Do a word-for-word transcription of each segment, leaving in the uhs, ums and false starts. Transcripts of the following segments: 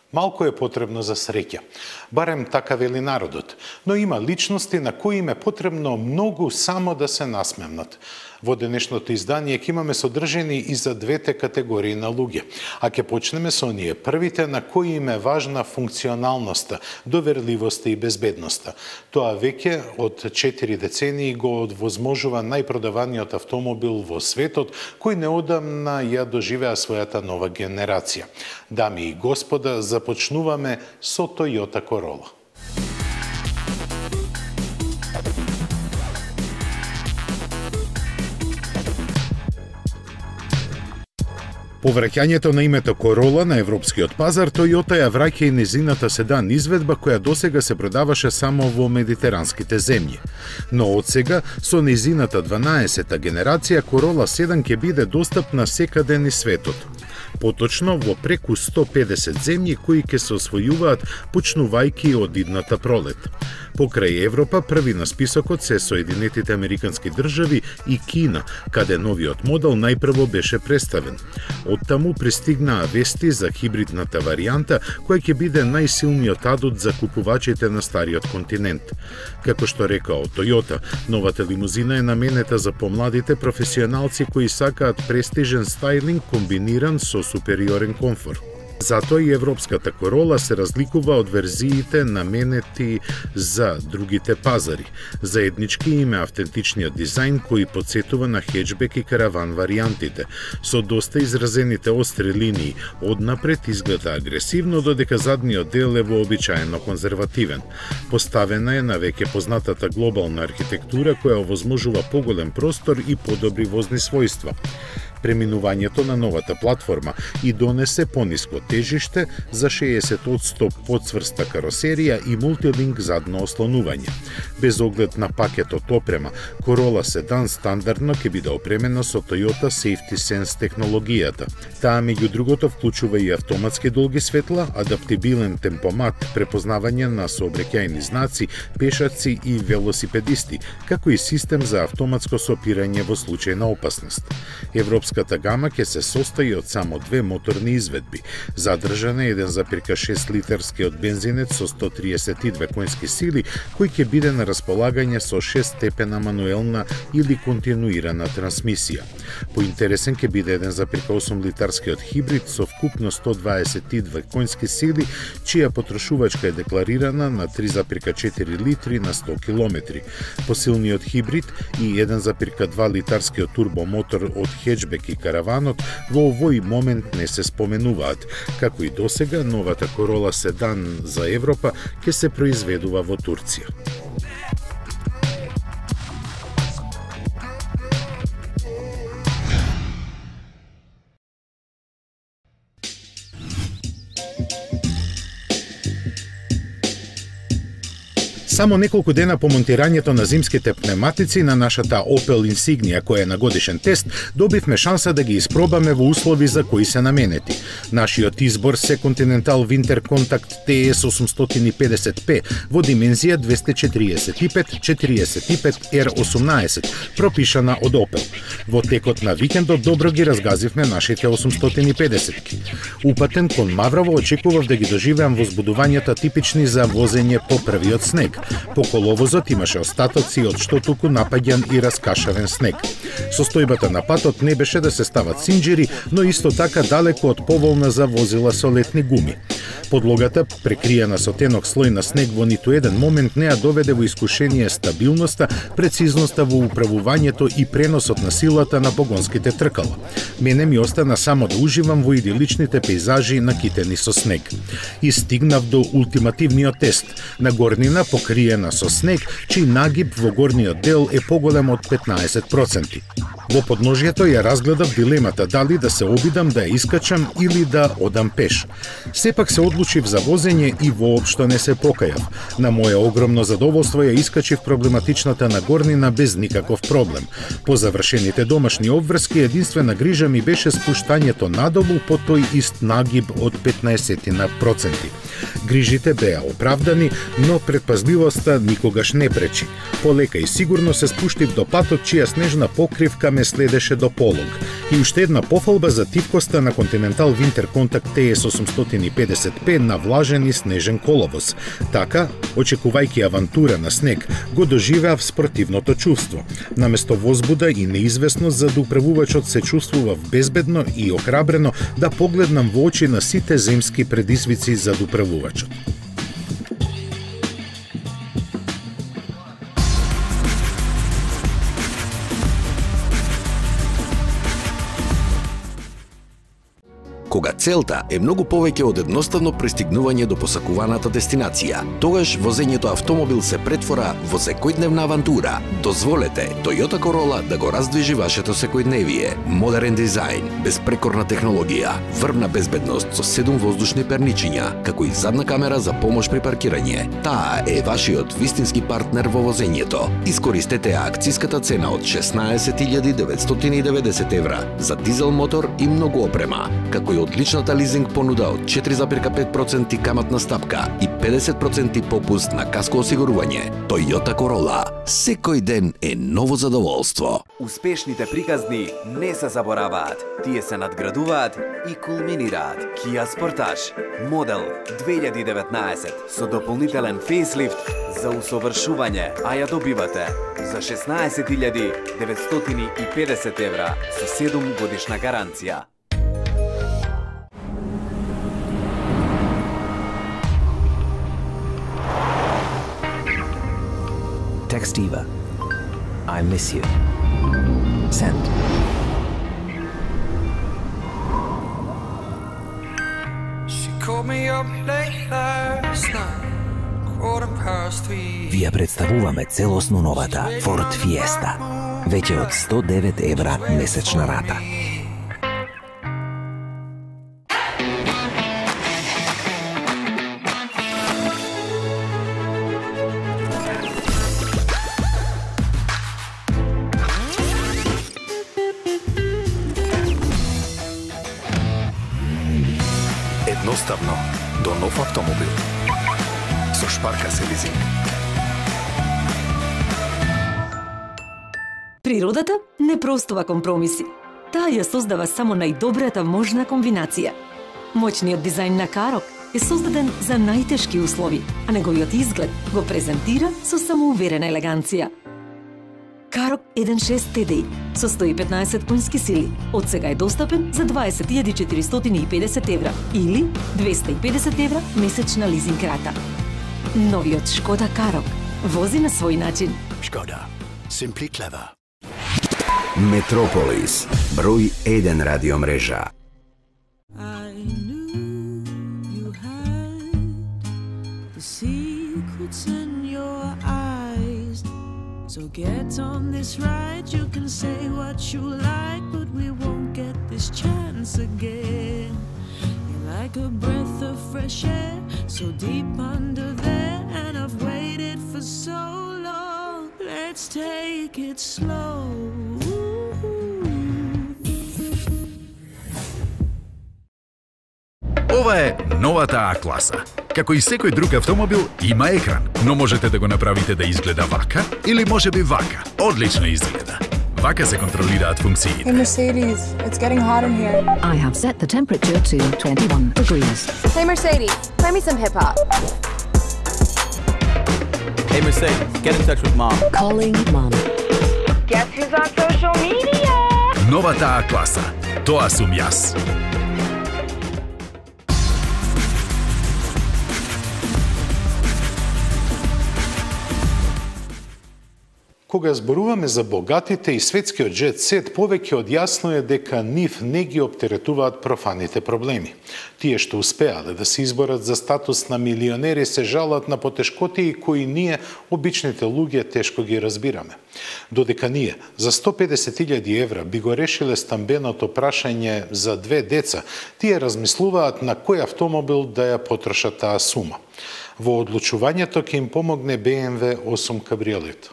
Малко е потребно за среќа, барем така вели народот, но има личности на кои им е потребно многу само да се насмевнат. Во денешното издание ќе имаме содржени и за двете категории на луѓе, а ќе почнеме со оние првите на кои им е важна функционалноста, доверливоста и безбедноста. Тоа веќе од четири децении го одвозможува најпродаваниот автомобил во светот, кој неодамна ја доживеа својата нова генерација. Дами и господа, започнуваме со Toyota Corolla. По враќањето на името Corolla на европскиот пазар, Toyota ја враќа и незината седан изведба која досега се продаваше само во медитеранските земји. Но од сега, со незината дванаесета генерација, Corolla седан ќе биде достапна секаде низ светот. Поточно во преку сто педесет земји кои ќе се освојуваат почнувајќи од идната пролет. Покрај Европа, први на списокот се Соединетите Американски држави и Кина, каде новиот модел најпрво беше представен. Оттаму пристигнаа вести за хибридната варијанта, која ќе биде најсилниот адут за купувачите на стариот континент. Како што рекао Toyota, новата лимузина е наменета за помладите професионалци кои сакаат престижен стајлинг комбиниран со супериорен комфор. Затоа и европската Corolla се разликува од верзиите наменети за другите пазари. Заеднички им е автентичниот дизајн кој потсетува на хеджбек и караван варијантите, со доста изразените остри линии. Однапред изгледа агресивно, додека задниот дел е вообичаено конзервативен. Поставена е на веќе познатата глобална архитектура која овозможува поголем простор и подобри возни својства. Преминувањето на новата платформа и донесе пониско тежиште за шеесет одсто подцврста каросерија и мултилинк задно ослонување. Без оглед на пакетот опрема, Corolla седан стандардно ќе биде опремена со Toyota Safety Sense технологијата. Таа меѓу другото вклучува и автоматски долги светла, адаптибилен темпомат, препознавање на сообраќајни знаци, пешаци и велосипедисти, како и систем за автоматско сопирање во случај на опасност. Европската гама ќе се состои од само две моторни изведби. Задржан е еден зарез шест литарскиот бензинет со сто триесет и две конски сили, кој ќе биде на располагање со шест степена мануелна или континуирана трансмисија. Поинтересен ќе биде еден зарез осум литарскиот хибрид со вкупно сто дваесет и две конски сили, чија потрошувачка е декларирана на три зарез четири литри на сто километри. Посилниот хибрид и еден зарез два литарскиот турбомотор од хеджбек и караванот во овој момент не се споменуваат, како и досега новата Corolla седан за Европа ќе се произведува во Турција. Само неколку дена по монтирањето на зимските пневматици на нашата Opel Insignia, која е на годишен тест, добивме шанса да ги испробаме во услови за кои се наменети. Нашиот избор се Continental Winter Contact Т С осумстотини и педесет П во димензија двесте четириесет и пет четириесет и пет Р осумнаесет, пропишана од Opel. Во текот на викендот добро ги разгазивме нашите осумстотини и педесет. Упатен кон Маврово очекував да ги доживеам возбудувањата типични за возење по првиот снег. По коловозот имаше остатоци од штотуку напаѓан и раскашавен снег. Состојбата на патот не беше да се стават синџири, но исто така далеко од поволна за возила со летни гуми. Подлогата, прекриена со тенок слој на снег, во ниту еден момент не ја доведе во искушение стабилноста, прецизноста во управувањето и преносот на силата на погонските тркала. Мене ми остана само да уживам во идиличните пейзажи накитени со снег. И стигнав до ултимативниот тест, на горнина покриена со снег, чиј нагиб во горниот дел е поголем од петнаесет проценти. Во подножјето ја разгледав дилемата дали да се обидам да ја искачам или да одам пеш. Сепак се одлучив за возење и воопшто не се покајав. На моје огромно задоволство ја искачив проблематичната нагорнина без никаков проблем. По завршените домашни обврски единствена грижа ми беше спуштањето надолу по тој ист нагиб од петнаесет проценти. Грижите беа оправдани, но предпазливоста никогаш не пречи. Полека и сигурно се спуштив до патот, чија снежна покривка ме следеше до полог. И уште една пофалба за тивкоста на Continental Winter Contact Т С осумстотини и педесет П на влажен и снежен коловоз. Така, очекувајќи авантура на снег, го доживеа в спортивното чувство. Наместо возбуда и неизвестност за да управувачот се чувствува безбедно и охрабрено да погледнам во очи на сите земски предизвици за да управувачот. Кога целта е многу повеќе од едноставно пристигнување до посакуваната дестинација, тогаш возењето автомобил се претвора во секојдневна авантура. Дозволете Toyota Corolla да го раздвижи вашето секојдневие. Модерен дизајн, безпрекорна технологија, врвна безбедност со седум воздушни перничиња, како и задна камера за помош при паркирање. Таа е вашиот вистински партнер во возењето. Искористете акциската цена од шеснаесет илјади деветстотини и деветдесет евра за дизел мотор и многу опрема, како и одличната лизинг понуда од четири зарез и пет проценти каматна стапка и педесет проценти попуст на каско осигурување. Toyota Corolla. Секој ден е ново задоволство. Успешните приказни не се забораваат. Тие се надградуваат и кулминираат. Kia Sportage, модел две илјади и деветнаесет со дополнителен фейслифт за усовршување, а ја добивате за шеснаесет илјади деветстотини и педесет евра со седум годишна гаранција. Text Eva. I miss you. Send. She called me up late last night, quarter past three. Ви ја представуваме целосно новата Ford Fiesta. Веќе од сто девет евра месечна рата. Едноставно до нов автомобил со Шпарка се лизинг. Природата не простува компромиси. Таа ја создава само најдобрата можна комбинација. Моćниот дизајн на Карок е создаден за најтешки услови, а неговиот изглед го презентира со самоуверена елеганција. Карок еден шест Т Д И со сто и петнаесет конски сили од сега е достапен за дваесет илјади четиристотини и педесет евра или двеста и педесет евра месечна лизинг рата. Новиот Шкода Карок вози на свој начин. Шкода. Simply clever. Метрополис, број еден радио мрежа. I knew you had the secrets in your eyes. So get on this ride, you can say what you like, but we won't get this chance again. You're like a breath of fresh air, so deep under there, and I've waited for so long. Let's take it slow. Ова е новата А-класа. Како и секој друг автомобил, има екран, но можете да го направите да изгледа вака или можеби вака. Одлично изгледа. Вака се контролираат функциите. Hey Mercedes, it's getting hot in here. I have set the temperature to twenty-one degrees. Hey Mercedes, play me some hip hop. Hey Mercedes, get in touch with mom. Calling mom. Guess who's on social media? Новата А-класа. Тоа сум јас. Кога зборуваме за богатите и светскиот джет сет, повеќе од јасно е дека нив не ги оптеретуваат профаните проблеми. Тие што успеале да се изборат за статус на милионери се жалат на потешкотии кои ние, обичните луѓе, тешко ги разбираме. Додека ние за сто и педесет илјади евра би го решиле стамбеното прашање за две деца, тие размислуваат на кој автомобил да ја потрошат таа сума. Во одлучувањето ќе им помогне Б М В осум кабриолет.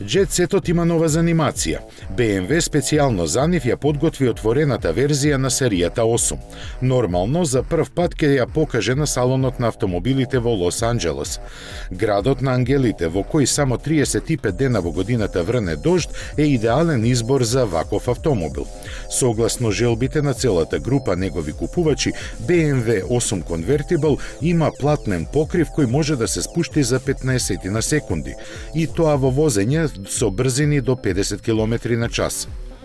Jet Setот има нова занимација. Бе Ем Ве специјално за нив ја подготви отворената верзија на серијата осум. Нормално, за прв пат ќе ја покаже на салонот на автомобилите во Лос Анџелес. Градот на ангелите, во кој само триесет и пет дена во годината врне дожд, е идеален избор за ваков автомобил. Согласно желбите на целата група негови купувачи, Бе Ем Ве осум Convertible има платнен покрив кој може да се спушти за петнаесет на секунди, и тоа во возење со брзини до педесет километри на час.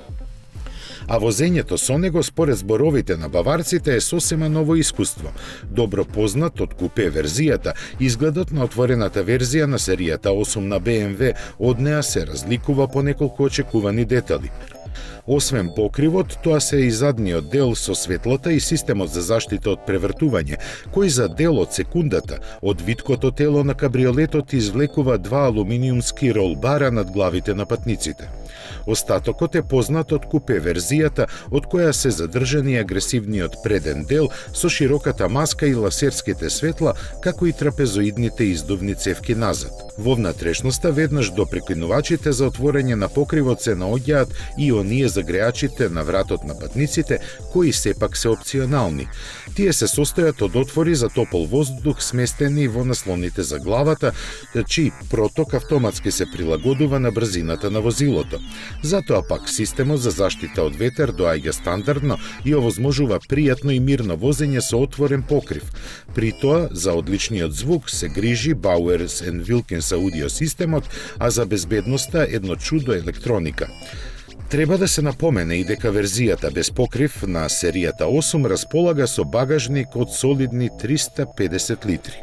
А возењето со него, според зборовите на баварците, е сосема ново искуство. Добро познат од купе верзијата, изгледот на отворената верзија на серијата осум на Бе Ем Ве од неа се разликува по неколку очекувани детали. Освен покривот, тоа се и задниот дел со светлата и системот за заштита од превртување, кој за дел од секундата од виткото тело на кабриолетот извлекува два алуминиумски ролбара над главите на патниците. Остатокот е познат од купе верзијата, од која се задржани агресивниот преден дел со широката маска и ласерските светла, како и трапезоидните издувни цевки назад. Во внатрешноста, веднаш до прекинувачите за отворање на покривот се наоѓаат и оние загреачите на вратот на патниците, кои сепак се опционални. Тие се состојат од отвори за топол воздух сместени во наслоните за главата, чиј проток автоматски се прилагодува на брзината на возилото. Затоа пак системот за заштита од ветер доаѓа стандардно и овозможува пријатно и мирно возење со отворен покрив. При тоа, за одличниот звук се грижи Bowers and Wilkins аудио системот, а за безбедноста едно чудо електроника. Треба да се напомене и дека верзијата без покрив на серијата осум располага со багажник од солидни триста педесет литри.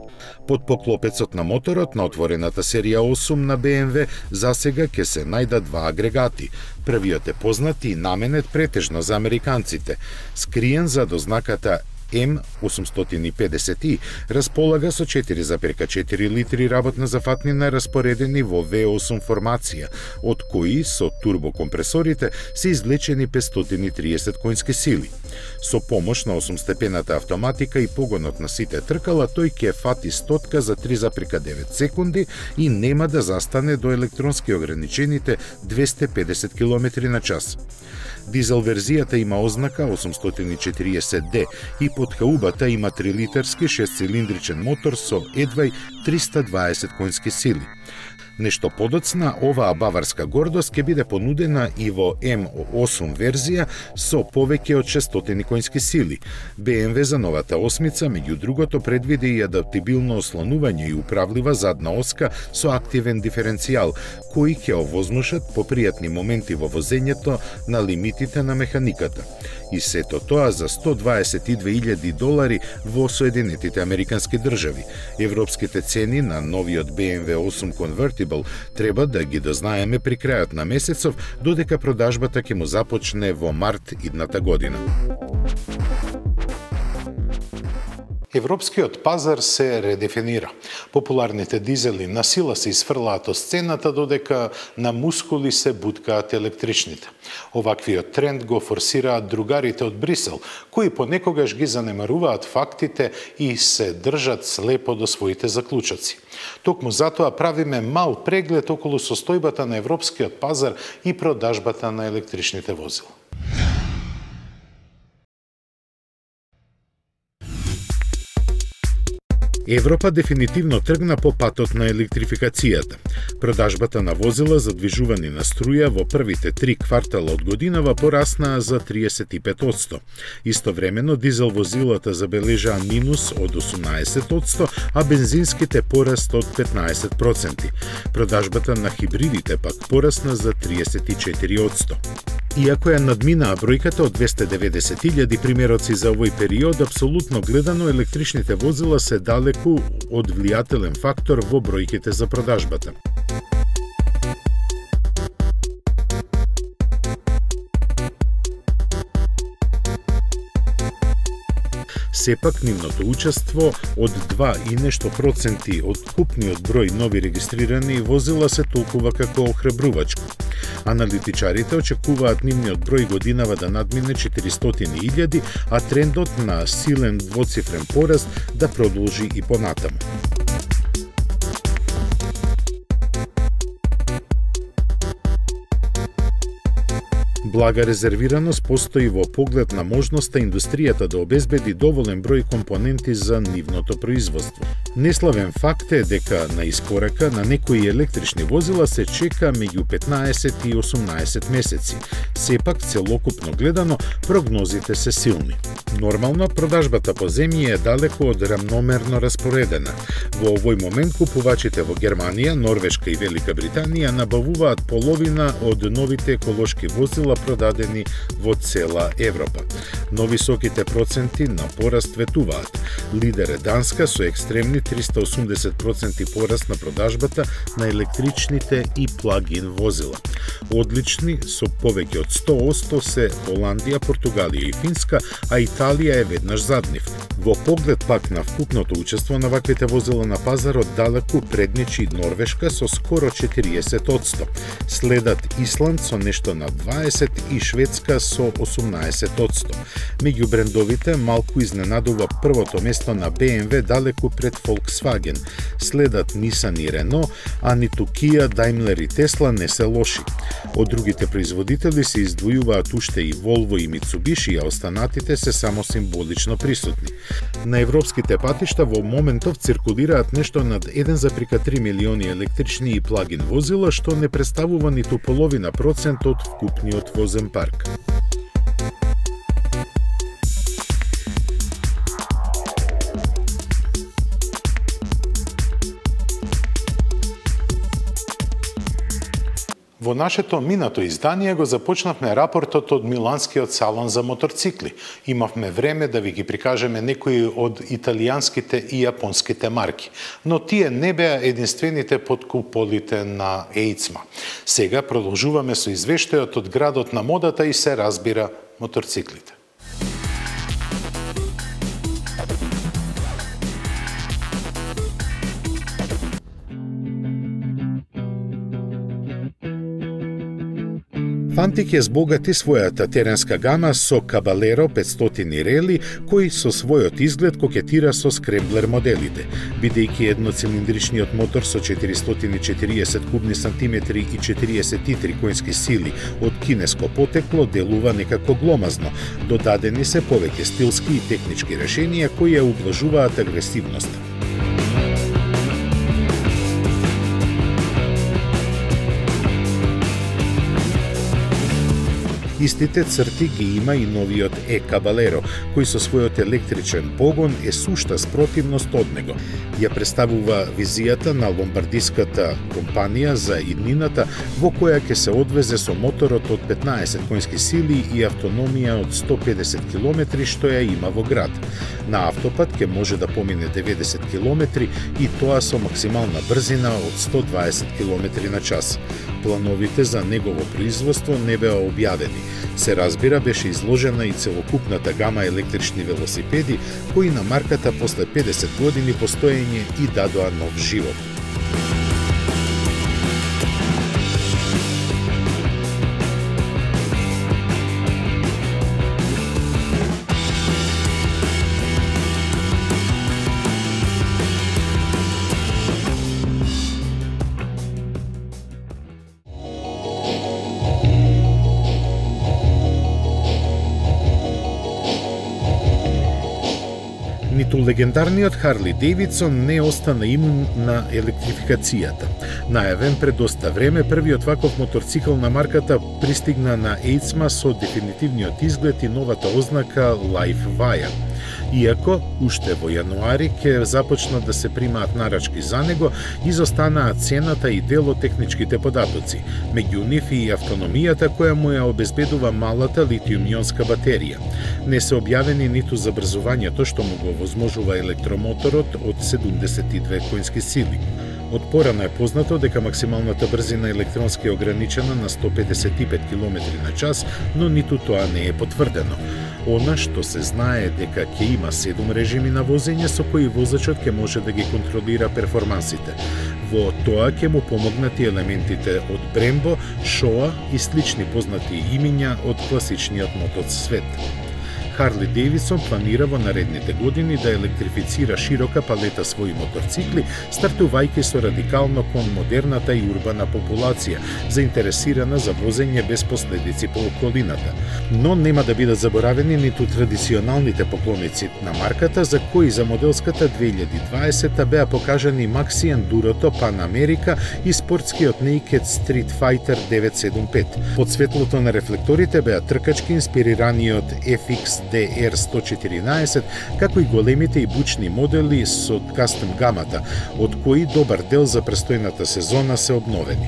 Под поклопецот на моторот на отворената серија осум на Бе Ем Ве засега ќе се најдат два агрегати. Првиот е познат и наменет претежно за американците, скриен за дознаката Ем осумстотини и педесет и, располага со четири зарез четири литри работна зафатнина распоредени во Ве осум формација, од кои со турбокомпресорите се извлечени петстотини и триесет конски сили. Со помош на осумстепената автоматика и погонот на сите тркала, тој ќе фати стотка за три зарез девет секунди и нема да застане до електронски ограничените двесте и педесет километри на час. Дизел верзијата има ознака осумстотини и четириесет Д и под хаубата има трилитарски шестцилиндричен мотор со едва триста и дваесет конски сили. Нешто подоцна, оваа баварска гордост ќе биде понудена и во Ем осум верзија со повеќе од шестстотини конски сили. Бе Ем Ве за новата осмица, меѓу другото, предвиди и адаптибилно ослонување и управлива задна оска со активен диференцијал, кои ќе овозможат попријатни моменти во возењето на лимитите на механиката. И сето тоа за сто дваесет и две илјади долари во Соединетите Американски држави. Европските цени на новиот Бе Ем Ве осум Convertible треба да ги дознаеме при крајот на месецов, додека продажбата ќе му започне во март идната година. Европскиот пазар се редефинира. Популарните дизели на сила се изфрлаат од сцената, додека на мускули се буткаат електричните. Оваквиот тренд го форсираат другарите од Брисел, кои понекогаш ги занемаруваат фактите и се држат слепо до своите заклучоци. Токму затоа правиме мал преглед околу состојбата на европскиот пазар и продажбата на електричните возила. Европа дефинитивно тргна по патот на електрификацијата. Продажбата на возила задвижувани на струја во првите три квартала од годинава пораснаа за триесет и пет одсто. Истовремено дизел возилата забележаа минус од осумнаесет одсто, а бензинските пораст од петнаесет проценти. Продажбата на хибридите пак порасна за триесет и четири одсто. Иако ја надминаа бројката од двесте и деветдесет илјади примероци за овој период, апсолутно гледано електричните возила се далеку од влијателен фактор во бројките за продажбата. Сепак, нивното учество од два и нешто проценти од купниот број нови регистрирани возила се толкува како охрабрувачко. Аналитичарите очекуваат нивниот број годинава да надмине четиристотини илјади, а трендот на силен двоцифрен пораст да продолжи и понатаму. Блага резервираност постои во поглед на можноста индустријата да обезбеди доволен број компоненти за нивното производство. Неславен факт е дека на испорака на некои електрични возила се чека меѓу петнаесет и осумнаесет месеци. Сепак, целокупно гледано, прогнозите се силни. Нормално, продажбата по земји е далеко од рамномерно распоредена. Во овој момент купувачите во Германија, Норвешка и Велика Британија набавуваат половина од новите еколошки возила продадени во цела Европа. Но високите проценти на пораст ветуваат. Лидер е Данска со екстремни триста и осумдесет проценти пораст на продажбата на електричните и плагин возила. Одлични со повеќе од сто одсто се Холандија, Португалија и Финска, а Италија е веднаш зад нив. Во поглед пак на вкупното учество на ваквите возила на пазарот далеку предничи Норвешка со скоро четириесет одсто. Следат Исланд со нешто на дваесет и Шведска со осумнаесет одсто. Меѓу брендовите малку изненадува првото место на Б М В далеку пред Volkswagen. Следат Nissan и Renault, а ниту Kia, Daimler и Tesla не се лоши. Од другите производители се издвојуваат уште и Volvo и Mitsubishi, а останатите се само символично присутни. На европските патишта во моментов циркулираат нешто над еден зарез три милиони електрични и плагин возила, што не представува ниту половина процент од вкупниот возен парк. Во нашето минато издание го започнавме рапортот од Миланскиот салон за моторцикли. Имавме време да ви ги прикажеме некои од италијанските и јапонските марки. Но тие не беа единствените подкуполите на ејцма. Сега продолжуваме со извештајот од градот на модата и се разбира моторциклите. Фантик ја збогати својата теренска гама со Caballero петстотини рели, кој со својот изглед кокетира со скремблер моделите. Бидејќи едноцилиндричниот мотор со четиристотини и четириесет кубни сантиметри и четириесет и три коњски сили од кинеско потекло делува некако гломазно. Додадени се повеќе стилски и технички решенија кои ја ублажуваат агресивноста. Истите црти ги има и новиот Е Caballero, кој со својот електричен погон е сушта спротивност од него. Ја представува визијата на ломбардиската компанија за иднината, во која ќе се одвезе со моторот од петнаесет коњски сили и автономија од сто педесет километри што ја има во град. На автопат ќе може да помине деветдесет километри и тоа со максимална брзина од сто дваесет километри на час. Плановите за негово производство не беа објавени. Се разбира, беше изложена и целокупната гама електрични велосипеди, кои на марката после педесет години постоење и дадоа нов живот. Ниту легендарниот Харли Дейвидсон не остана имун на електрификацијата. Најавен пред доста време, првиот ваков моторцикл на марката пристигна на ејцма со дефинитивниот изглед и новата ознака Life Wire. Иако, уште во јануари ќе започнат да се примаат нарачки за него, изостанаа цената и дел од техничките податоци, меѓу нив и автономијата која му ја обезбедува малата литиум-ионска батерија. Не се објавени ниту забрзувањето што му го возможува електромоторот од седумдесет и две коњски сили. Од порано е познато дека максималната брзина електронски е ограничена на сто педесет и пет километри на час, но ниту тоа не е потврдено. Она што се знае дека ќе има седум режими на возење со кои возачот ќе може да ги контролира перформансите. Во тоа ќе му помогнат и елементите од Brembo, Showa и слични познати имиња од класичниот мотоцвет. Харли Дейвидсон планира во наредните години да електрифицира широка палета своји моторцикли, стартувајќи со радикално кон модерната и урбана популација, заинтересирана за возење без последици по околината. Но нема да бидат заборавени ниту традиционалните поклоници на марката, за кои за моделската две илјади и дваесета беа покажани Макси Ендурото Пан Америка и спортскиот Naked Street Fighter деветстотини седумдесет и пет. Под светлото на рефлекторите беа тркачки инспирирани од Еф Икс Ди Ар сто четиринаесет, како и големите и бучни модели со кастом гамата, од кои добар дел за престојната сезона се обновени.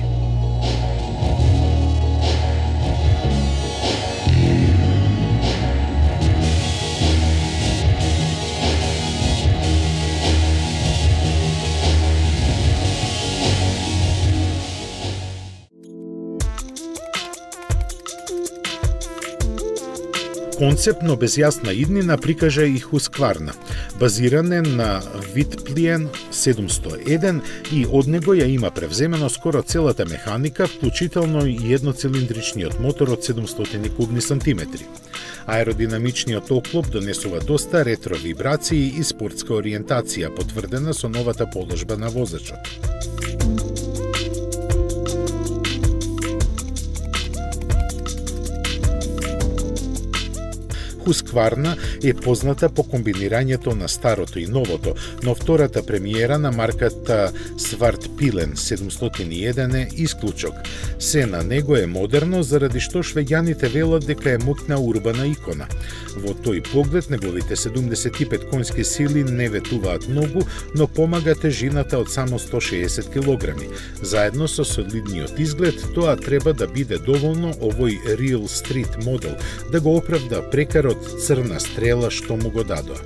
Концептно без јасна иднина прикажа и Husqvarna, базиран е на Витплиен седумстотини и еден и од него ја има превземено скоро целата механика, вклучително и едноцилиндричниот мотор од седумстотини кубни сантиметри. Аеродинамичниот оклоп донесува доста ретро вибрации и спортска ориентација, потврдена со новата положба на возачот. Husqvarna е позната по комбинирањето на старото и новото, но втората премиера на марката Svartpilen седумстотини и еден е исклучок. Се на него е модерно, заради што швеѓаните велат дека е мокна урбана икона. Во тој поглед неговите седумдесет и пет конски сили не ветуваат многу, но помага тежината од само сто шеесет килограми. Заедно со солидниот изглед, тоа треба да биде доволно овој Real Street модел да го оправда прекарот црна стрела што му го дадоа.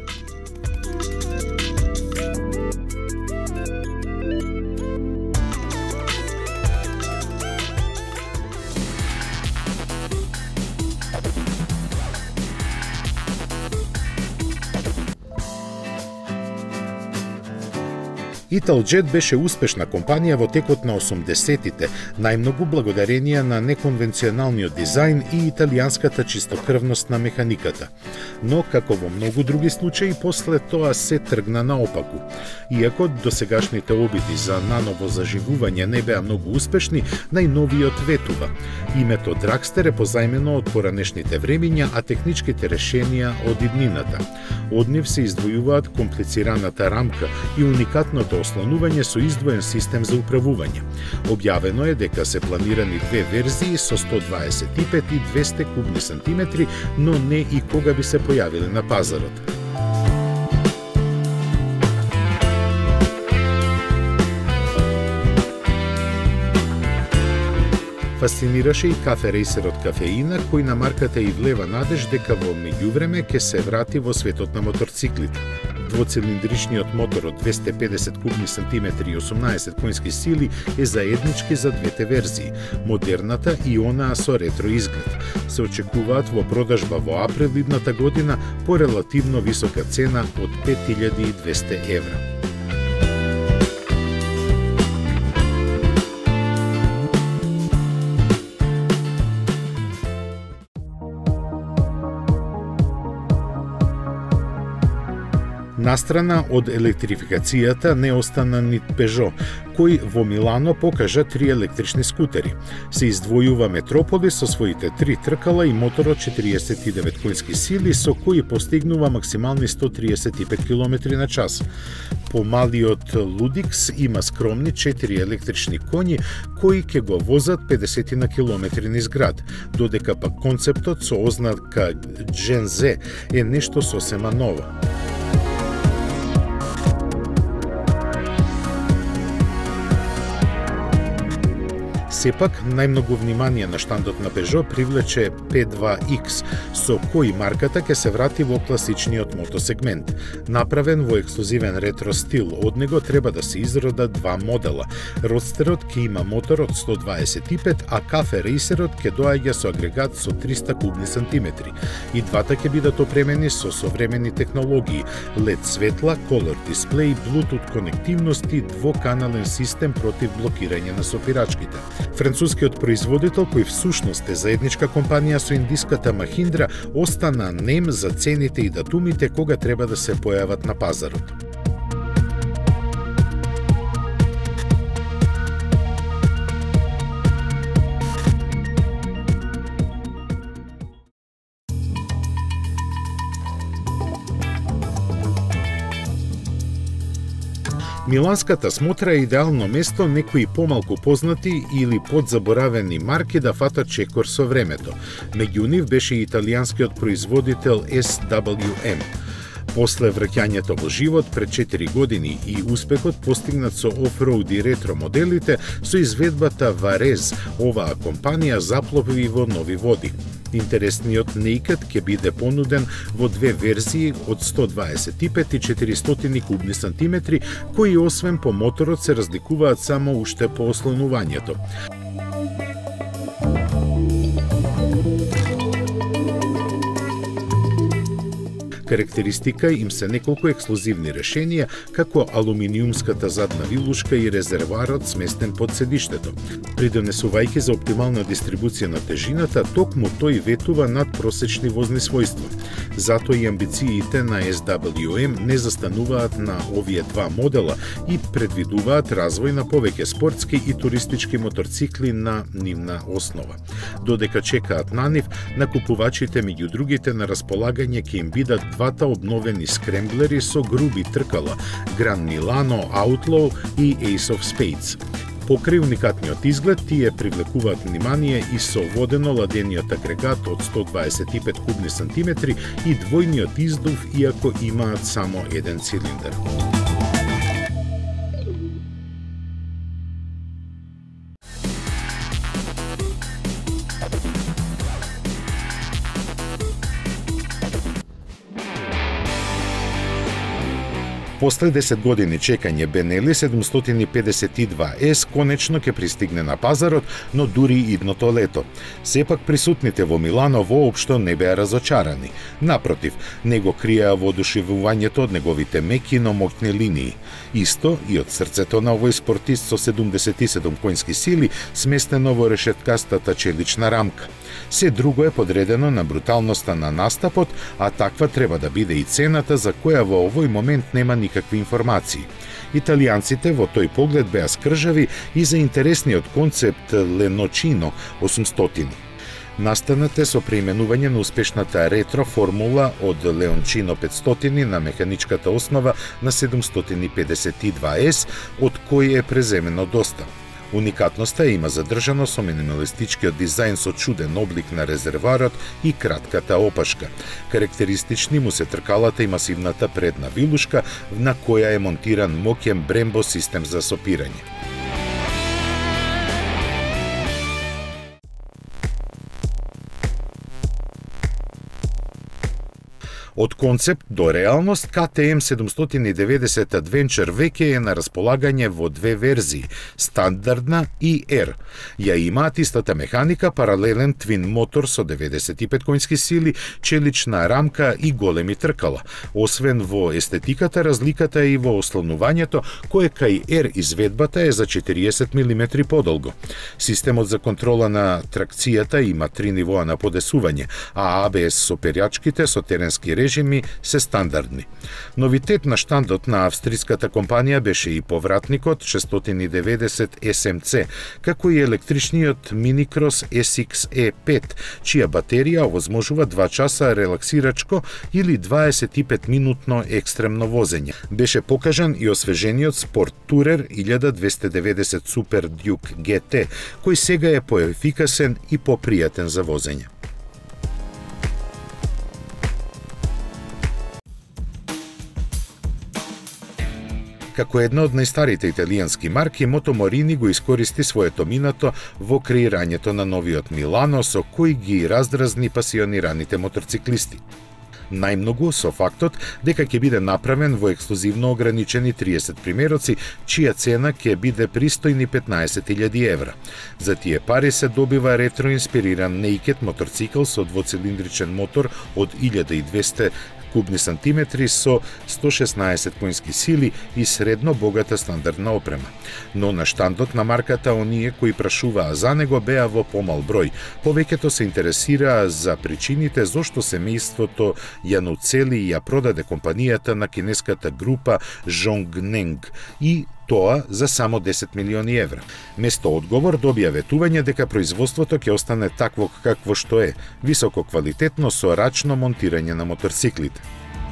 Италџет беше успешна компанија во текот на осумдесетите, најмногу благодарение на неконвенционалниот дизајн и италијанската чистокрвност на механиката. Но, како во многу други случаи, после тоа се тргна наопаку. Иако досегашните обиди за наново заживување не беа многу успешни, најновиот ветува. Името Драгстер е позајмено од поранешните времиња, а техничките решенија од иднината. Од нив се издвојуваат комплицираната рамка и уникатното ослонување со издвоен систем за управување. Објавено е дека се планирани две верзии со сто дваесет и пет и двесте кубни сантиметри, но не и кога би се појавиле на пазарот. Фасцинираше и кафе рейсерот Кафеина, кој на марката и влева надеж дека во меѓувреме ќе се врати во светот на моторциклите. Двоцилиндричниот мотор од двесте и педесет кубни сантиметри и осумнаесет конски сили е заеднички за двете верзии, модерната и онаа со ретро изглед. Се очекуваат во продажба во април идната година по релативно висока цена од пет илјади и двесте евра. Настрана од електрификацијата не остана ни Peugeot, кој во Милано покажа три електрични скутери. Се издвојува Метрополис со своите три тркала и мотор од четириесет и девет конски сили, со кој постигнува максимални сто триесет и пет километри на час. Помалиот Лудикс има скромни четири електрични коњи, кои ќе го возат педесет на километри низ град, додека пак концептот со ознака Gen Z е нешто сосема ново. Сепак, најмногу внимание на штандот на Peugeot привлече Пи два Икс, со кој марката ќе се врати во класичниот мотосегмент. Направен во ексклузивен ретро стил, од него треба да се изродат два модела. Родстерот ќе има мотор од сто дваесет и пет, а кафе рейсерот ќе доаѓа со агрегат со триста кубни сантиметри. И двата ќе бидат опремени со современи технологии, лед светла, колор дисплеј, Bluetooth конективност и двоканален систем против блокирање на сопирачките. Францускиот производител, кој всушност е заедничка компанија со индиската Mahindra, остана нем за цените и датумите кога треба да се појават на пазарот. Миланската смотра е идеално место некои помалку познати или подзаборавени марки да фатат чекор со времето. Меѓу нив беше и италијанскиот производител Ес Дабл Ју Ем. После враќањето во живот пред четири години и успехот постигнат со офроуд и ретро моделите, со изведбата Варез, оваа компанија заплови во нови води. Интересниот Naked ќе биде понуден во две верзии од сто дваесет и пет и четиристотини кубни сантиметри, кои освен по моторот се разликуваат само уште по ослонувањето. Карактеристика им се неколку ексклузивни решенија, како алуминиумската задна вилушка и резервоарот сместен под седиштето. Придонесувајќи за оптимална дистрибуција на тежината, токму тој ветува над просечни возни својства. Затоа и амбициите на Ес Дабл Ју Ем не застануваат на овие два модела и предвидуваат развој на повеќе спортски и туристички моторцикли на нивна основа. Додека чекаат на нив, накупувачите меѓу другите на располагање ќе им бидат двата обновени скремблери со груби тркала, Гран Милано Outlaw и Ace of Spades. Покрај уникатниот изглед, тие привлекуваат внимание и со водено ладениот агрегат од сто дваесет и пет кубни сантиметри и двојниот издув, иако имаат само еден цилиндар. После десет години чекање, Бенели седумстотини педесет и два Ес конечно ќе пристигне на пазарот, но дури идното лето. Сепак присутните во Милано воопшто не беа разочарани. Напротив, него криеа воодушевувањето од неговите меки, но моќни линии. Исто и од срцето на овој спортист со седумдесет и седум коњски сили, сместено во решеткастата челична рамка. Се друго е подредено на бруталноста на настапот, а таква треба да биде и цената за која во овој момент нема никакви информации. Италијанците во тој поглед беа скржави и за интересниот концепт Леночино осумстотини. Настанате со преименување на успешната ретро формула од Леончино петстотини на механичката основа на седумстотини педесет и два Ес, од кој е преземено доста. Уникатноста има задржано со минималистичкиот дизајн со чуден облик на резервоарот и кратката опашка. Карактеристични му се тркалата и масивната предна вилушка, на која е монтиран моќен Brembo систем за сопирање. Од концепт до реалност, Ка Те Ем седумстотини и деветдесет Adventure веќе е на располагање во две верзии, стандардна и Р. Ја имаат истата механика, паралелен твин мотор со деветдесет и пет коњски сили, челична рамка и големи тркала. Освен во естетиката, разликата е и во ослонувањето, кое кај Р изведбата е за четириесет милиметри подолго. Системот за контрола на тракцијата има три нивоа на подесување, а А Б С со перјачките со теренски режими се стандардни. Новитет на штандот на австриската компанија беше и повратникот шестстотини и деветдесет Ес Ем Це, како и електричниот миникрос Ес Икс Е пет, чија батерија овозможува два часа релаксирачко или дваесет и пет минутно екстремно возење. Беше покажан и освежениот Sport Tourer илјада двесте и деветдесет Super Duke Ге Те, кој сега е поефикасен и попријатен за возење. Како една од најстарите италијански марки, Мотоморини го искористи своето минато во креирањето на новиот Милано, со кој ги раздразни пасионираните моторциклисти. Најмногу со фактот дека ќе биде направен во ексклузивно ограничени триесет примероци, чија цена ќе биде пристојни петнаесет илјади евра. За тие пари се добива ретро инспириран Naked моторцикл со двоцилиндричен мотор од илјада и двесте кубни сантиметри со сто шеснаесет коњски сили и средно богата стандардна опрема. Но на штандот на марката оние кои прашуваа за него беа во помал број. Повеќето се интересираа за причините зошто семејството ја нуцели и ја продаде компанијата на кинеската група Zhongneng и тоа за само десет милиони евра. Место одговор добија ветување дека производството ќе остане такво какво што е, високо квалитетно со рачно монтирање на моторциклите.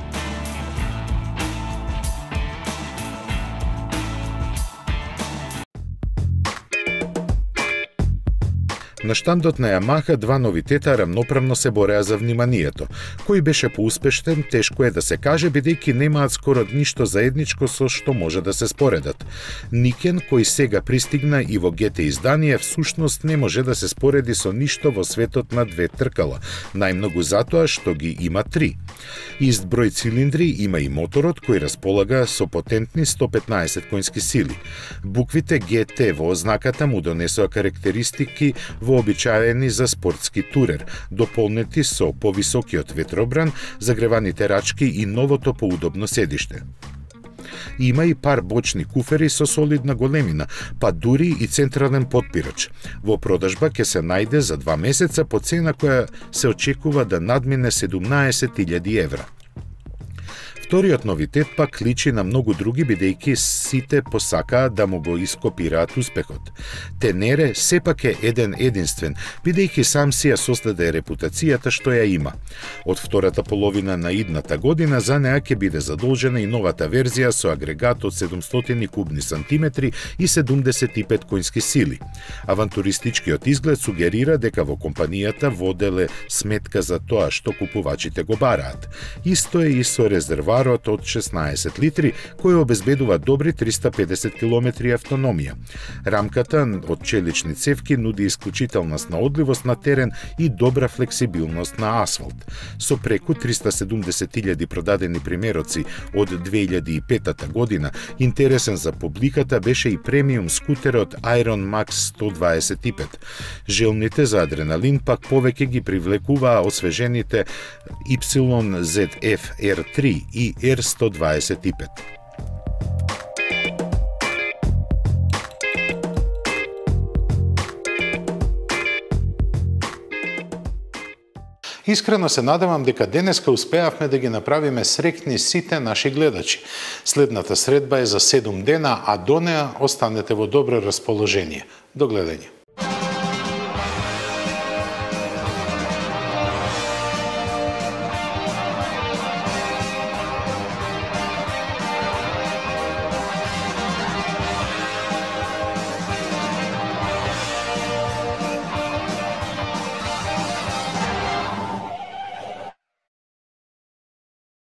На штандот на Ямаха два новитета рамноправно се бореа за вниманието. Кој беше поуспешен, тешко е да се каже, бидејќи немаат скоро ништо заедничко со што може да се споредат. Никен, кој сега пристигна и во ге те издание, всушност не може да се спореди со ништо во светот на две тркала, најмногу затоа што ги има три. Ист број цилиндри има и моторот кој располага со потентни сто петнаесет коњски сили. Буквите ге те во ознаката му донесоа карактеристики вообичаени за спортски турер, дополнети со повисокиот ветробран, загреваните рачки и новото поудобно седиште. Има и пар бочни куфери со солидна големина, па дури и централен потпирач. Во продажба ќе се најде за два месеца по цена која се очекува да надмине седумнаесет илјади евра. Вториот новитет пак личи на многу други, бидејќи сите посакаат да му го ископираат успехот. Тенере сепак е еден единствен, бидејќи сам си ја создаде репутацијата што ја има. Од втората половина на идната година за неа ќе биде задолжена и новата верзија со агрегат од седумстотини кубни сантиметри и седумдесет и пет коњски сили. Авантуристичкиот изглед сугерира дека во компанијата воделе сметка за тоа што купувачите го бараат. Исто е и со резервар од шеснаесет литри, кој обезбедува добри триста педесет километри автономија. Рамката од челични цевки нуди исклучителност на одливост на терен и добра флексибилност на асфалт. Со преку триста седумдесет илјади продадени примероци од две илјади и петата година, интересен за публиката беше и премиум скутерот Iron Max сто дваесет и пет. Желните за адреналин пак повеќе ги привлекуваа освежените Y Z F R три и R сто дваесет и пет. Искрено се надевам дека денеска успеавме да ги направиме среќни сите наши гледачи. Следната средба е за седум дена, а до неа останете во добро расположение. До гледање.